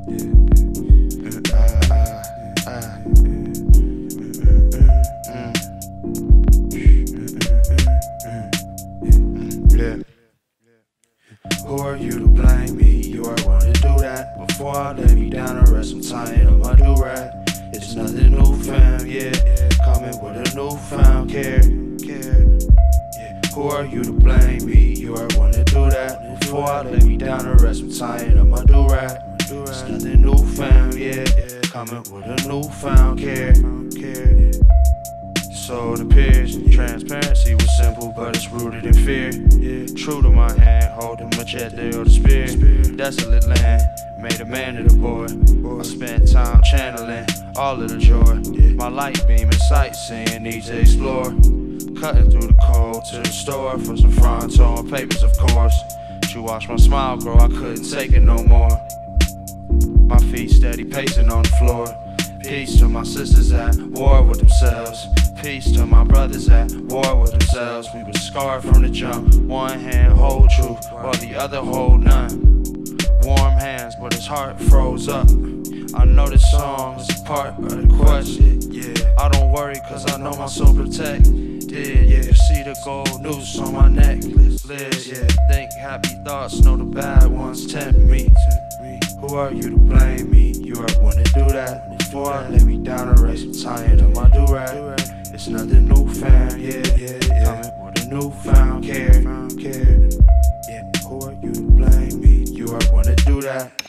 Who are you to blame me? You are one to do that. Before I lay me down and rest, I'm tired of my durag. It's nothing new, fam, yeah. Coming with a newfound care. Who are you to blame me? You are one to do that. Before I lay me down and rest, I'm tired of my durag. It's nothing new, fam, yeah. Coming with a newfound care. So it appears transparency was simple, but it's rooted in fear. True to my hand, holding machete or the spear. Desolate land made a man of the boy. I spent time channeling all of the joy. My light beam and sightseeing need to explore. Cutting through the cold to the store for some fronto and papers, of course. You watched my smile grow, I couldn't take it no more. My feet steady pacing on the floor. Peace to my sisters at war with themselves. Peace to my brothers at war with themselves. We were scarred from the jump. One hand hold truth, while the other hold none. Warm hands, but his heart froze up. I know this song is a part of the question. I don't worry, cause I know my soul protected. You see the gold noose on my necklace. Think happy thoughts, know the bad ones tempt me. Who are you to blame me? You are one to do that. Before I lay me down and rest, I'm tired of my durag. It's nothing new, fam, coming with a newfound care. Who are you to blame me? You are one to do that.